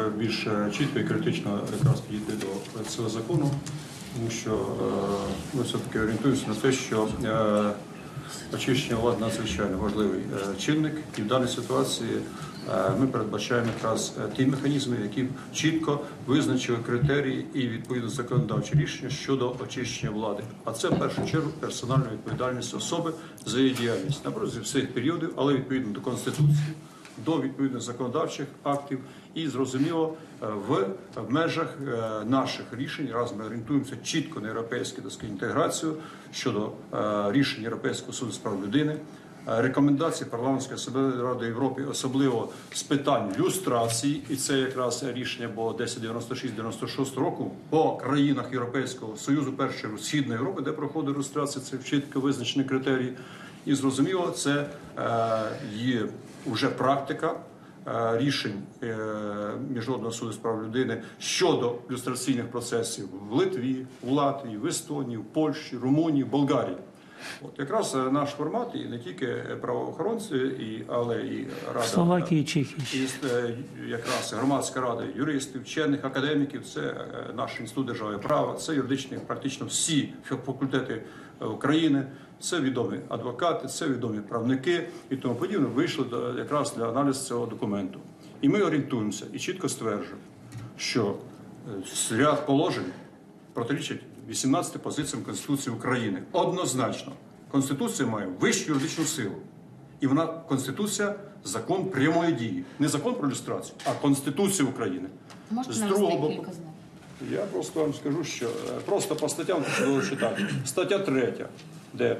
більш чітко і критично якраз підійти до цього закону, тому що ми все-таки орієнтуємося на те, що очищення влади надзвичайно важливий чинник, і в даній ситуації ми передбачаємо якраз ті механізми, які чітко визначили критерії і відповідно законодавчі рішення щодо очищення влади. А це в першу чергу персональна відповідальність особи за її діяльність на протязі всіх періодів, але відповідно до Конституції, до відповідних законодавчих актів і, зрозуміло, в межах наших рішень, раз ми орієнтуємося чітко на європейську інтеграцію щодо рішень Європейського суду з прав людини, рекомендації Парламентської асамблеї Ради Європи, особливо з питань люстрації, і це якраз рішення було 1096-96 року по країнах Європейського Союзу, в першу чергу Східної Європи, де проходить люстрація, це чітко визначені критерії. І зрозуміло, це є вже практика рішень Міжнародного суду з прав людини щодо люстраційних процесів в Литві, в Латвії, в Естонії, в Польщі, Румунії, Болгарії. От якраз наш формат, і не тільки правоохоронці, але і Рада Словакії, Чехії. І якраз громадська рада юристів, вчених, академіків, це наш інститут державного права, це юридичні, практично всі факультети України, це відомі адвокати, це відомі правники і тому подібне, вийшли якраз для аналізу цього документу. І ми орієнтуємося і чітко стверджуємо, що ряд положень протирічить 18 позиціям Конституції України. Однозначно, Конституція має вищу юридичну силу. І вона, Конституція, закон прямої дії. Не закон про люстрацію, а Конституція України. Можете навести кілька з них? Я просто вам скажу, що просто по статтям буду читати. Стаття 3, де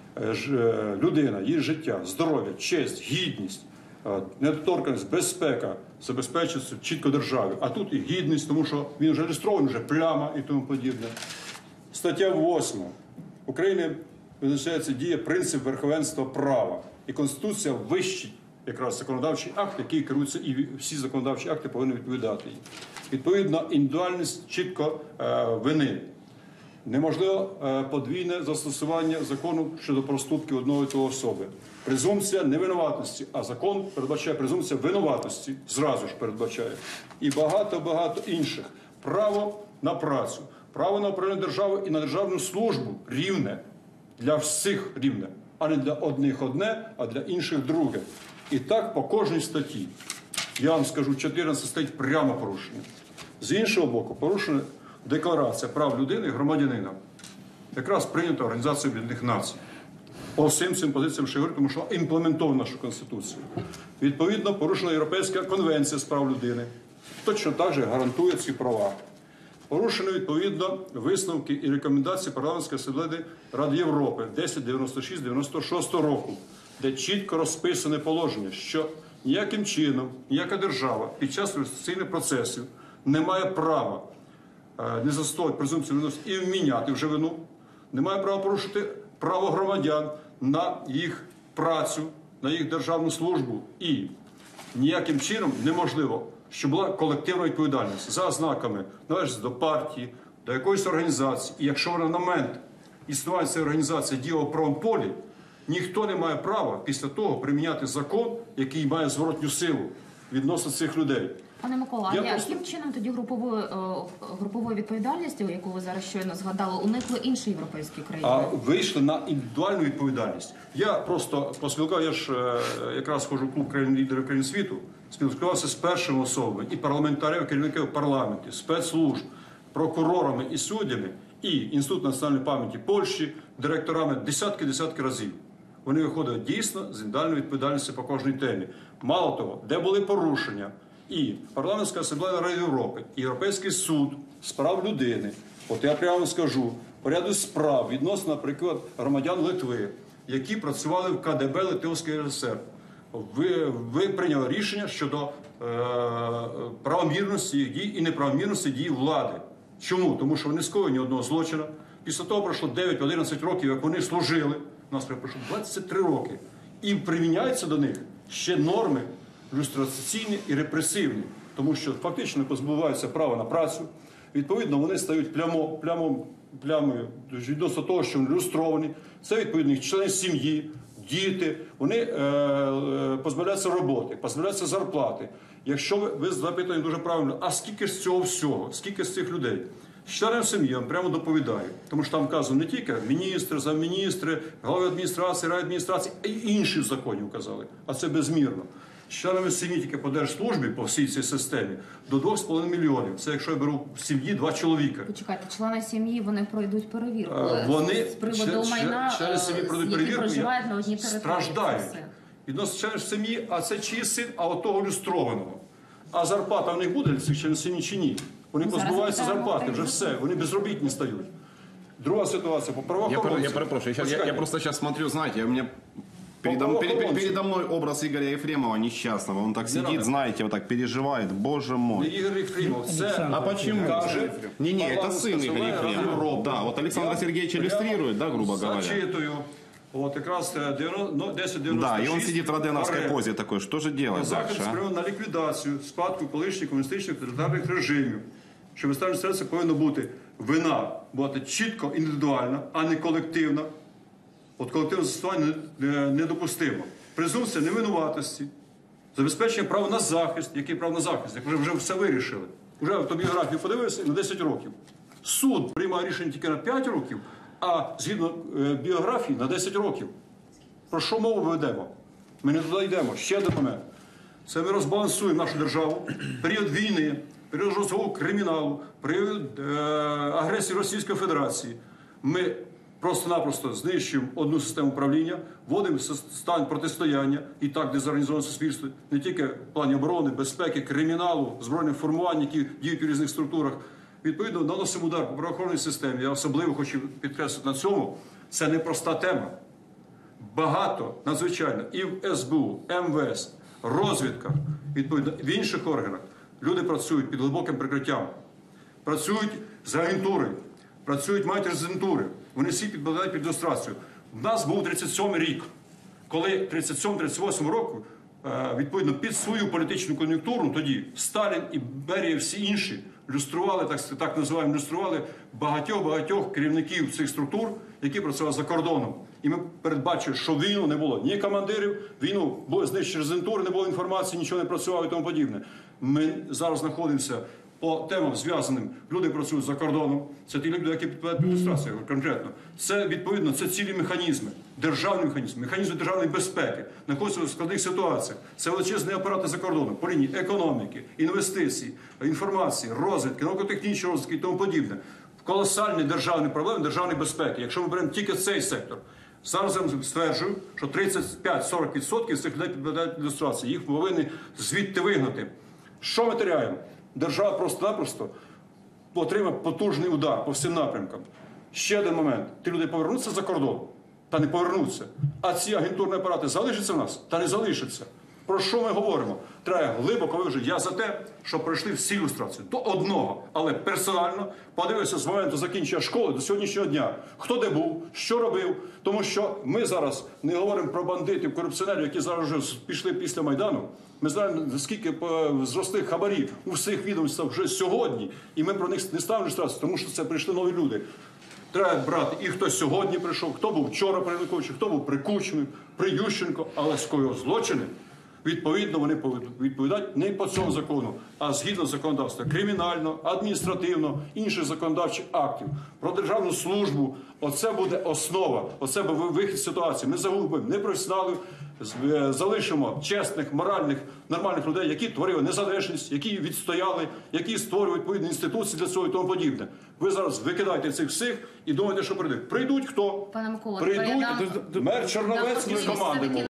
людина, її життя, здоров'я, честь, гідність, недоторканність, безпека забезпечується чітко державі. А тут і гідність, тому що він вже реєстрований, вже пляма і тому подібне. Стаття 8. В Україні визначається діє принцип верховенства права. І Конституція вищий якраз законодавчий акт, який керується, і всі законодавчі акти повинні відповідати їй. Відповідно, індивідуальність чітко вини. Неможливо подвійне застосування закону щодо проступків одної і того особи. Презумпція невинуватості, а закон передбачає презумпція винуватості, зразу ж передбачає. І багато-багато інших. Право на працю, право на управління державою і на державну службу рівне, для всіх рівне, а не для одних одне, а для інших друге. І так по кожній статті. Я вам скажу, 14 стоїть прямо порушення. З іншого боку, порушена Декларація прав людини і громадянина. Якраз прийнята Організацією Об'єднаних Націй. По всім цим позиціям, що я говорю, тому що імплементована нашу Конституцію. Відповідно, порушена Європейська конвенція з прав людини. Точно так же гарантує ці права. Порушено, відповідно, висновки і рекомендації Парламентської асамблеї Ради Європи 1096-96 року, де чітко розписане положення, що ніяким чином, ніяка держава під час люстраційних процесів не має права не застоювати презумпцію винуватості і вміняти вже вину, не має права порушити право громадян на їх працю, на їх державну службу. І ніяким чином неможливо, щоб була колективна відповідальність за ознаками належності до партії, до якоїсь організації. І якщо вона на момент існування цієї організації діяла в правому полі, ніхто не має права після того приміняти закон, який має зворотню силу відносно цих людей. Пане Микола, а яким чином тоді групової відповідальності, яку ви зараз щойно згадали, уникли інші європейські країни? А вийшли на індивідуальну відповідальність. Я просто поспілкував, я ж якраз ходжу в клуб країн-лідерів країн світу, спілкувався з першими особами, і парламентарями, керівниками парламентів, спецслужб, прокурорами і суддями, і Інститут національної пам'яті Польщі, директорами десятки разів. Вони виходять дійсно з індивідуальної відповідальності по кожній темі. Мало того, де були порушення, і Парламентська асамблея Ради Європи, і Європейський суд з прав людини, от я прямо скажу, по ряду справ відносно, наприклад, громадян Литви, які працювали в КДБ Литовської РСР, ви прийняли рішення щодо правомірності їх дій і неправомірності дій влади. Чому? Тому що вони скоїли ні одного злочину. Після того пройшло 9-11 років, як вони служили, у нас пройшло 23 роки, і приміняються до них ще норми люстраційні і репресивні, тому що фактично позбуваються права на працю. Відповідно, вони стають плямою відносно того, що вони люстровані. Це відповідно їх члени сім'ї, діти. Вони позбавляються роботи, позбавляються зарплати. Якщо ви запитані дуже правильно, а скільки ж цього всього, скільки з цих людей? Членам сім'ї я вам прямо доповідаю, тому що там вказано не тільки міністри, замміністри, голови адміністрації, райадміністрації, а й інші в законі вказали, а це безмірно. Членами сім'ї тільки по держслужбі, по всій цій системі, до 2,5 мільйонів. Це якщо я беру в сім'ї 2 чоловіка. Почекайте, члени сім'ї, вони пройдуть перевірку. Вони, з приводу майна, члени сім'ї пройдуть які перевірку, проживають на одній території. страждають. Це все. Відносно членів сім'ї, а це чиї син, а от того люстрованого. А зарплата в них буде цих членів сім'ї чи ні? Вони Зараз позбуваються питаємо, зарплати, так, вже так. все, вони безробітні стають. Друга ситуація, по правоохоронцям. Я перепрошую, я просто сейчас смотрю, знаете, у меня правоохоронцям. передо мной образ Игоря Ефремова несчастного. Он так сидит, надо. знаете, вот так переживает. Боже Не мой. Ігор Єфремов, це А почему? каже, Не, это парламентська сын Игоря Асамблея Ради Ефремова. Європи. Да, вот Александр Я Сергеевич прямо иллюстрирует, да, грубо говоря. Зачитую. От якраз 1096. Да, и он сидит в роденовской Паре. позе такой. Что же делать Захід дальше? а? спрямований на ліквідацію спадку колишніх комуністичних тоталітарних режимів. Що виставлення серця повинна бути вина, бути чітко індивідуальна, а не колективна. От колективне застосування недопустимо. Презумпція невинуватості, забезпечення права на захист. Який право на захист? Як вже все вирішили. Вже автобіографію подивився на 10 років. Суд приймає рішення тільки на 5 років, а згідно біографії на 10 років. Про що мову ведемо? Ми не туди йдемо. Ще один момент. Це ми розбалансуємо нашу державу. Період війни, період жорсткого криміналу, період агресії Російської Федерації. Ми просто-напросто знищуємо одну систему управління, вводимо стан протистояння і так дезорганізоване суспільство, не тільки в плані оборони, безпеки, криміналу, збройних формувань, які діють у різних структурах. Відповідно, наносимо удар по правоохоронній системі. Я особливо хочу підкреслити на цьому. Це не проста тема. Багато, надзвичайно, і в СБУ, МВС, розвідках, відповідно, в інших органах люди працюють під глибоким прикриттям. Працюють з агентурою, працюють, мають резидентури. Вони всі підпадають під ілюстрацію. У нас був 37-й рік, коли 37-38 року, відповідно, під свою політичну кон'юнктуру, тоді Сталін і Берія, всі інші, люстрували, так називаємо, люстрували багатьох керівників цих структур, які працювали за кордоном. І ми передбачили, що війну не було ні командирів, війну були знищені резидентури, не було інформації, нічого не працювало і тому подібне. Ми зараз знаходимося по темам зв'язаним. Люди працюють за кордоном. Це ті люди, які підпадають під ілюстрацію конкретно. Це, відповідно, це цілі механізми, державні механізми, механізми державної безпеки, знаходяться в складних ситуаціях. Це величезні апарати за кордоном, по лінії економіки, інвестицій, інформації, розвідки, науко-технічної розвідки і тому подібне. Колосальні державні проблеми державної безпеки. Якщо ми беремо тільки цей сектор, зараз я стверджую, що 35-40% цих людей підпадають під ілюстрацію. Їх повинні звідти вигнати. Що ми теряємо? Держава просто-напросто отримає потужний удар по всім напрямкам. Ще один момент. Ті люди повернуться за кордон? Та не повернуться. А ці агентурні апарати залишаться в нас? Та не залишаться. Про що ми говоримо? Треба глибоко виважити. Я за те, що пройшли всі ілюстрації. До одного, але персонально подивився з моменту закінчення школи до сьогоднішнього дня. Хто де був, що робив. Тому що ми зараз не говоримо про бандитів, корупціонерів, які зараз вже пішли після Майдану. Ми знаємо, скільки зросли хабарі у всіх відомствах вже сьогодні. І ми про них не ставимо ілюстрацію, тому що це прийшли нові люди. Треба брати і хто сьогодні прийшов, хто був вчора при Януковичі, хто був при Кучмі, при Ющенко, але скоїв злочини. Відповідно, вони відповідають не по цьому закону, а згідно законодавства кримінального, адміністративного, інших законодавчих актів. Про державну службу – оце буде основа, оце буде вихід з ситуації. Ми загубимо непрофесіоналів, залишимо чесних, моральних, нормальних людей, які творили незалежність, які відстояли, які створюють відповідні інституції для цього і тому подібне. Ви зараз викидаєте цих всіх і думаєте, що прийдуть. Прийдуть хто? Пане Микола, Прийдуть мер Черновецький з командою.